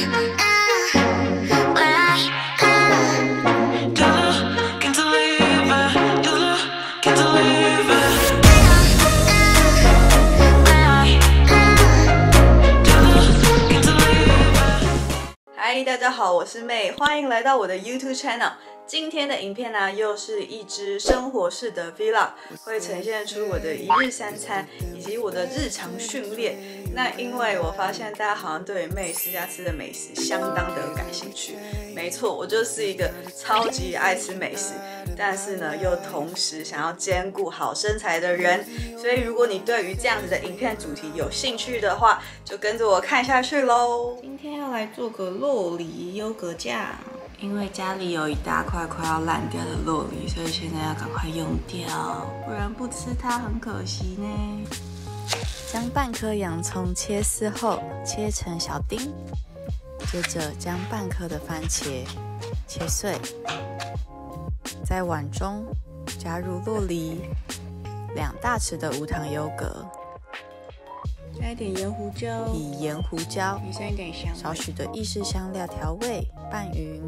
嗨，大家好，我是妹，欢迎来到我的 YouTube channel。今天的影片呢，又是一支生活式的 vlog， 会呈现出我的一日三餐以及我的日常训练。那因为我发现大家好像对妹私家吃的美食相当的感兴趣，没错，我就是一个超级爱吃美食，但是呢又同时想要兼顾好身材的人。所以如果你对于这样子的影片主题有兴趣的话，就跟着我看下去咯。今天要来做个酪梨优格酱。因为家里有一大块快要烂掉的酪梨，所以现在要赶快用掉，不然不吃它很可惜呢。将半颗洋葱切丝后切成小丁，接着将半颗的番茄切碎，在碗中加入酪梨、2大匙的无糖优格，加一点盐胡椒，以盐胡椒提升一点香味，少许的意式香料调味，拌匀。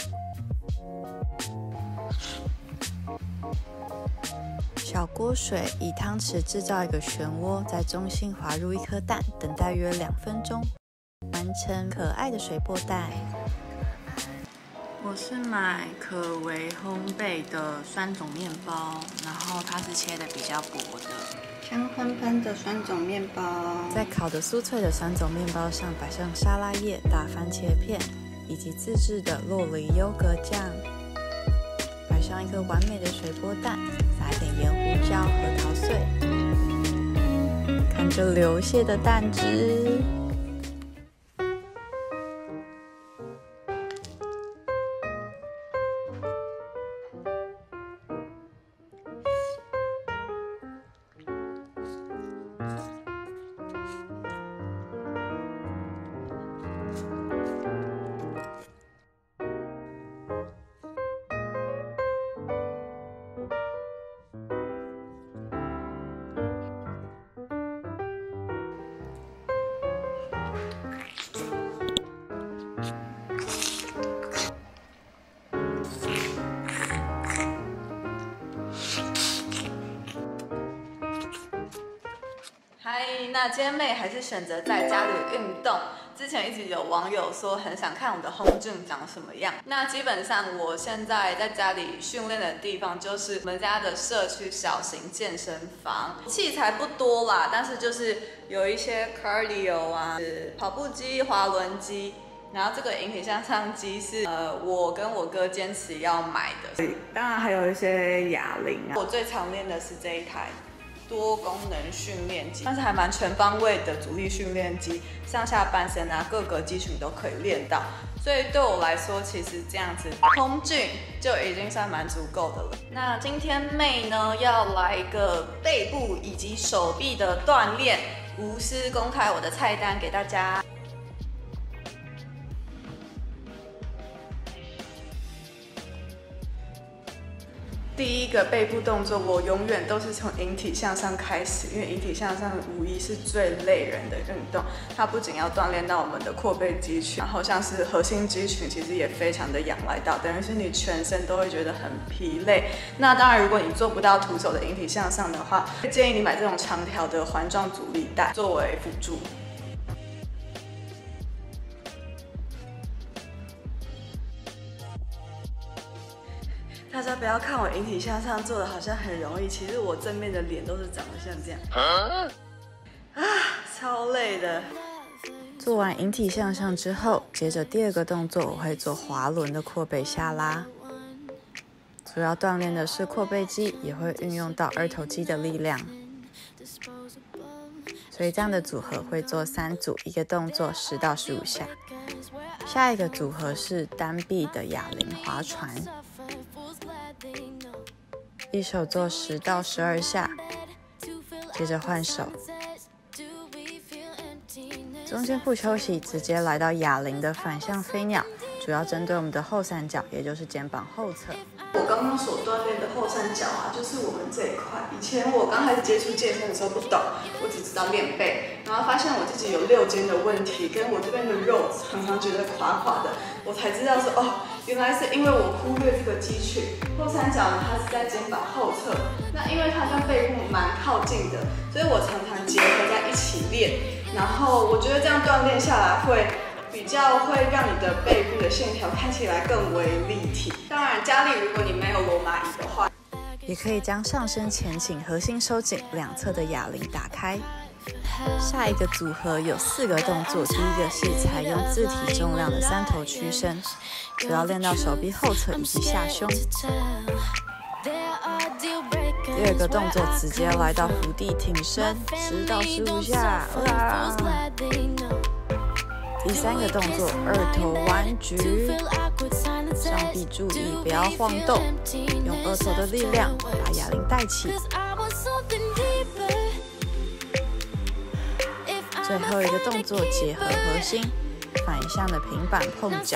小锅水，以汤匙制造一个漩涡，在中心滑入1颗蛋，等待约2分钟，完成可爱的水波蛋。我是买可为烘焙的酸种面包，然后它是切的比较薄的。香喷喷的酸种面包，在烤的酥脆的酸种面包上摆上沙拉叶、大番茄片以及自制的酪梨优格酱，摆上一颗完美的水波蛋，撒一点盐胡椒、核桃碎，看着流泻的蛋汁。嗨，那今天妹还是选择在家里运动。之前一直有网友说很想看我的home gym长什么样，那基本上我现在在家里训练的地方就是我们家的社区小型健身房，器材不多啦，但是就是有一些 cardio 啊，跑步机、滑轮机。然后这个引体向上机是我跟我哥坚持要买的，当然还有一些哑铃啊。我最常练的是这一台多功能训练机，但是还蛮全方位的阻力训练机，上下半身啊各个肌群都可以练到，所以对我来说，其实这样子home gym就已经算蛮足够的了。那今天妹呢要来一个背部以及手臂的锻炼，无私公开我的菜单给大家。第一个背部动作，我永远都是从引体向上开始，因为引体向上无疑是最累人的运动。它不仅要锻炼到我们的阔背肌群，然后像是核心肌群，其实也非常的仰赖到，等于是你全身都会觉得很疲累。那当然，如果你做不到徒手的引体向上的话，建议你买这种长条的环状阻力带作为辅助。大家不要看我引体向上做的好像很容易，其实我正面的脸都是长得像这样，超累的。做完引体向上之后，接着第2个动作我会做滑轮的阔背下拉，主要锻炼的是阔背肌，也会运用到二头肌的力量。所以这样的组合会做3组，1个动作10到15下。下一个组合是单臂的哑铃划船。一手做10到12下，接着换手，中间不休息，直接来到哑铃的反向飞鸟，主要针对我们的后三角，也就是肩膀后侧。我刚刚所锻炼的后三角啊，就是我们这一块。以前我刚开始接触健身的时候不懂，我只知道练背， 然后发现我自己有6肩的问题，跟我这边的肉常常觉得垮垮的，我才知道说哦，原来是因为我忽略这个肌群。后三角呢，它是在肩膀后侧，那因为它跟背部蛮靠近的，所以我常常结合在一起练。然后我觉得这样锻炼下来会比较会让你的背部的线条看起来更为立体。当然，家里如果你没有罗马椅的话， 也可以将上身前倾、核心收紧，两侧的哑铃打开。下一个组合有4个动作，第一个是采用自体重量的3头屈伸，主要练到手臂后侧以及下胸。第二个动作直接来到伏地挺身，10到15下，第三个动作2头弯举，上臂注意不要晃动，用2头的力量把哑铃带起。最后一个动作结合核心，反向的平板碰脚，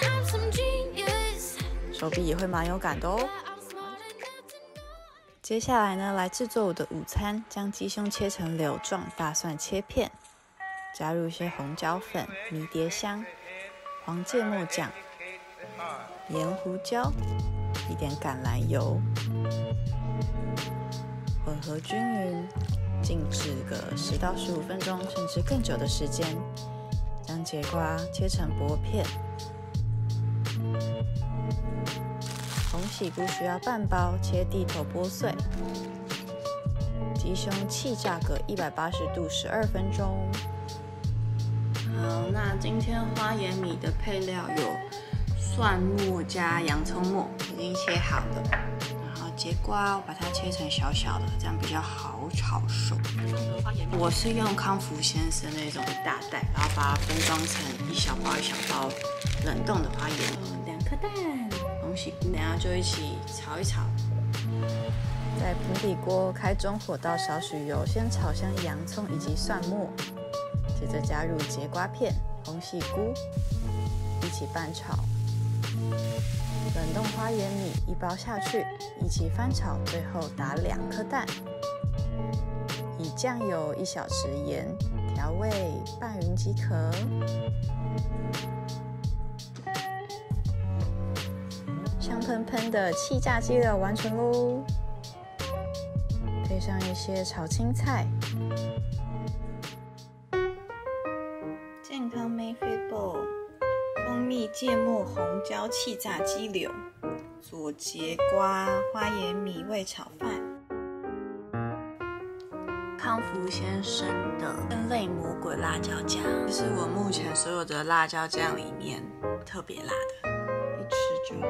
手臂也会蛮有感的哦。接下来呢，来制作我的午餐，将鸡胸切成柳状，大蒜切片，加入一些红椒粉、迷迭香、黄芥末酱、盐、胡椒，一点橄榄油，混合均匀，静置个10到15分钟，甚至更久的时间。将节瓜切成薄片，红喜菇需要半包，切蒂头剥碎。鸡胸气炸个180度12分钟。 好，那今天花椰米的配料有蒜末加洋葱末，已经切好了。然后节瓜我把它切成小小的，这样比较好炒熟。我是用康福先生那种一大袋，然后把它分装成一小包一小包冷冻的花椰米，2颗蛋，红喜菇，等下就一起炒一炒。 在平底锅开中火到少许油，先炒香洋葱以及蒜末，接着加入节瓜片、红喜菇，一起拌炒。冷冻花椰米1包下去，一起翻炒，最后打2颗蛋。以酱油1小匙盐调味拌匀即可。香喷喷的气炸鸡柳完成喽！配上一些炒青菜， 健康 Mayfit Bowl， 蜂蜜芥末红椒气炸鸡柳，左节瓜花椰米味炒饭，康福先生的分类魔鬼辣椒酱，这是我目前所有的辣椒酱里面特别辣的，一吃就好。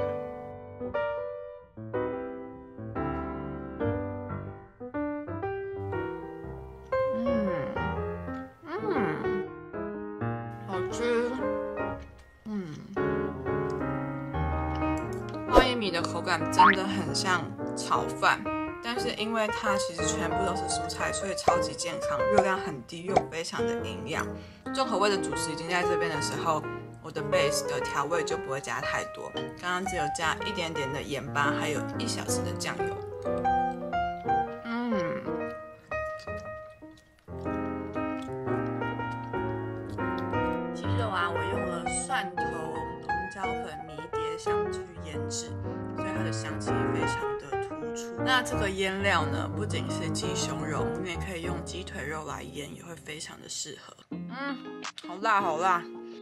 好吃。花椰米的口感真的很像炒饭，但是因为它其实全部都是蔬菜，所以超级健康，热量很低又非常的营养。重口味的主食已经在这边的时候，我的 base 的调味就不会加太多，刚刚只有加一点点的盐巴，还有1小匙的酱油。鸡肉啊，我用了蒜头、红椒粉、迷迭香去腌制，所以它的香气非常的突出。那这个腌料呢，不仅是鸡胸肉，你也可以用鸡腿肉来腌，也会非常的适合。好辣，好辣！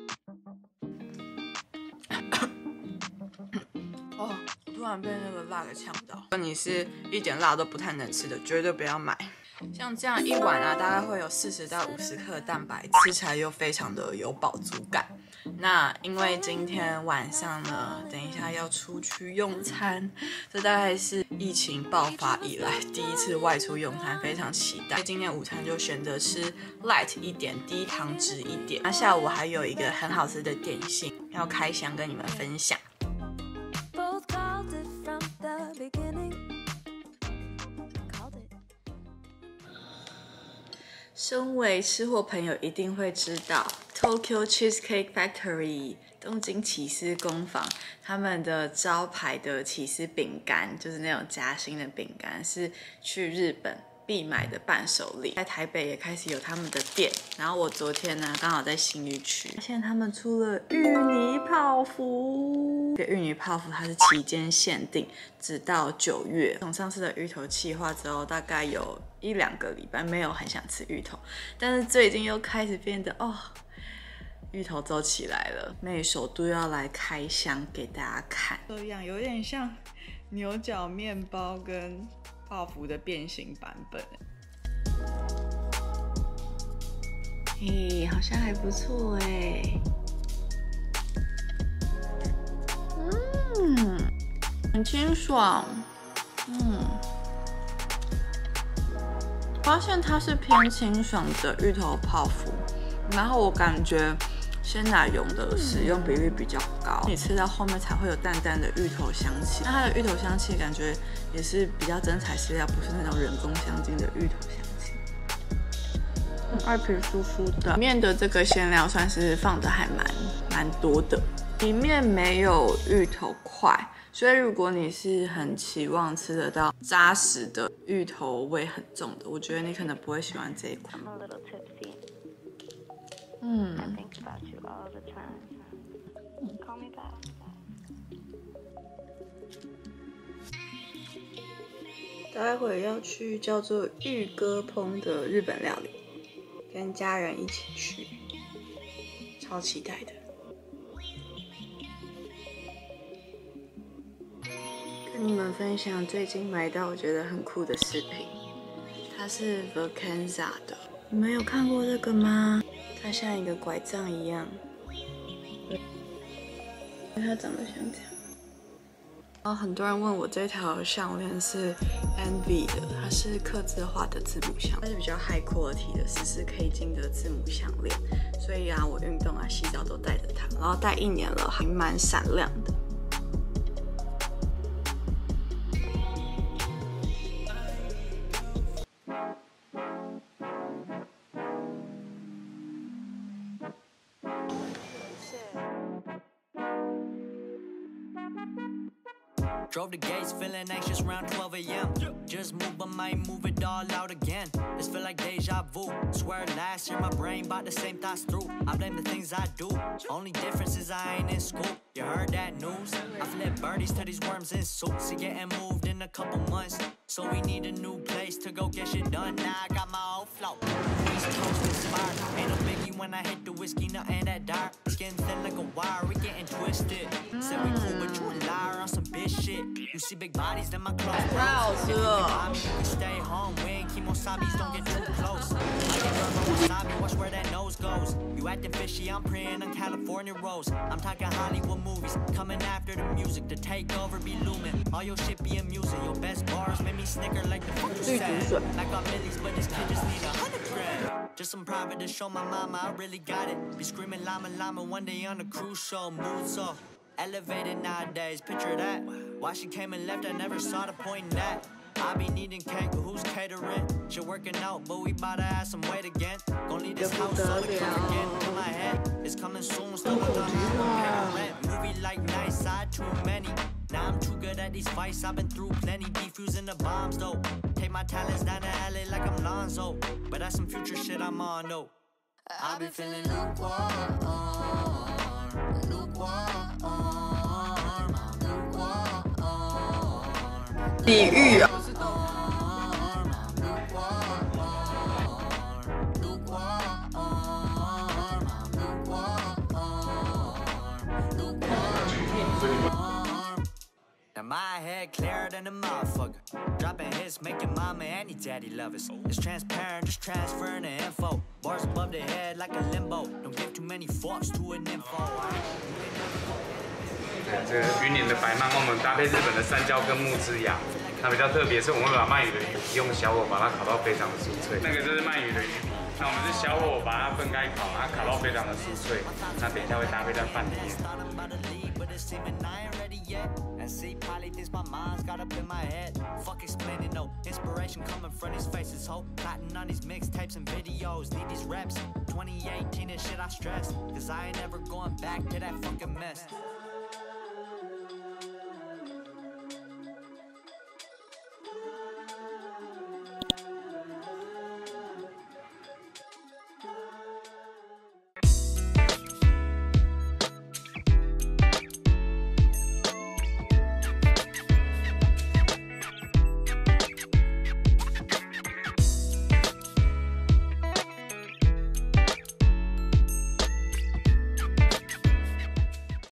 哦，突然被那个辣给呛到。如果你是一点辣都不太能吃的，绝对不要买。像这样一碗啊，大概会有40到50克的蛋白，吃起来又非常的有饱足感。那因为今天晚上呢，等一下要出去用餐，这大概是疫情爆发以来第一次外出用餐，非常期待。今天午餐就选择吃 light 一点，低糖质一点。那下午还有一个很好吃的点心要开箱跟你们分享。身为吃货朋友一定会知道 Tokyo Cheesecake Factory 东京起司工坊他们的招牌的起司饼干，就是那种夹心的饼干，是去日本必买的伴手礼，在台北也开始有他们的店。然后我昨天呢，刚好在信义区，发现他们出了芋泥泡芙。这个芋泥泡芙它是期间限定，直到9月。从上次的芋头企划之后，大概有1-2个礼拜没有很想吃芋头，但是最近又开始变得芋头走起来了。妹首度要来开箱给大家看，这样有点像牛角面包跟泡芙的变形版本。好像还不错哎。很清爽。发现它是偏清爽的芋头泡芙，然后我感觉鲜奶油的使用比例比较高，你吃到后面才会有淡淡的芋头香气。那它的芋头香气感觉也是比较真材实料，不是那种人工香精的芋头香气。外皮酥酥的，里面的这个馅料算是放的还蛮多的，里面没有芋头块，所以如果你是很期望吃得到扎实的芋头味很重的，我觉得你可能不会喜欢这一款。待会要去叫做玉哥烹的日本料理，跟家人一起去，超期待的。跟你们分享最近买到我觉得很酷的饰品，它是 Vacanza 的，你们有看过这个吗？它像一个拐杖一样，它长得像这样。然后很多人问我这条项链是 Envy 的，它是客制化的字母项链，它是比较 high quality 的14K 金的字母项链，所以我运动洗澡都戴着它，然后戴1年了，还蛮闪亮的。 Drove the gates, feeling anxious around 12 a.m. Just move, but might move it all out again. This feel like deja vu. Swear last year my brain bought the same thoughts through. I blame the things I do. Only difference is I ain't in school. You heard that news? I flip birdies to these worms in suits. See getting moved in a couple months. So we need a new place to go get shit done. Now I got my own flow. East Coast inspired. Ain't no biggie when I hit the whiskey, nothing that dark. Skin thin like a wire, we getting twisted. Said we cool, but you a liar on some bitch shit. You see big bodies, then my clothes. We stay home, we ain't kemosabi's, don't get too close. I get wasabi, watch where that nose goes. You acting fishy, I'm preying on California rolls. I'm talking Hollywood movies, coming after the music. The takeover be looming, all your shit be amusing. Your best bars made me snicker like the fuck you said. I got millies, but this kid just need 100 grand. Just some private to show my mama I really got it. Be screaming llama llama one day on a cruise show. Mood so elevated nowadays, picture that. Why she came and left, I never saw the point in that. I be needing cake, but who's catering? She working out, but we bout to add some weight again. Gon' leave this house so to come again. In my head, it's coming soon, still on the rent. Movie like Nice Side, too many. Now I'm too good at these fights, I've been through plenty. Defusing the bombs though. Take my talents down to LA like I'm Lonzo. But that's some future shit I'm on though. I be feeling lukewarm, lukewarm, lukewarm. 比喻啊。 Now my head clearer than a motherfucker. Dropping hits, making mama and your daddy love us. It's transparent, just transferring the info. Bars above the head like a limbo. Don't give too many fucks to an info. 这个云林的白鳗，我们搭配日本的山椒跟木枝芽，它比较特别，是我们会把鳗鱼的鱼皮用小火把它烤到非常的酥脆。那个就是鳗鱼的鱼皮，那我们是小火把它分开烤，然后烤到非常的酥脆。那等一下会搭配在饭里面。 And see, probably thinks my mind's got up in my head. Fuck explaining, no inspiration coming from his faces. Ho, plotting on these mixtapes and videos. Need these reps. 2018 and shit I stress. Cause I ain't never going back to that fucking mess.